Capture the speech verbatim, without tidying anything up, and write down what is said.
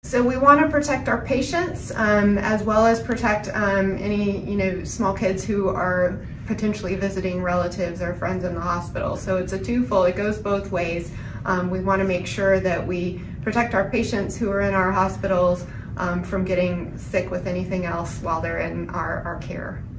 So we want to protect our patients um, as well as protect um, any you know small kids who are potentially visiting relatives or friends in the hospital. So it's a twofold, it goes both ways. Um, we want to make sure that we protect our patients who are in our hospitals um, from getting sick with anything else while they're in our, our care.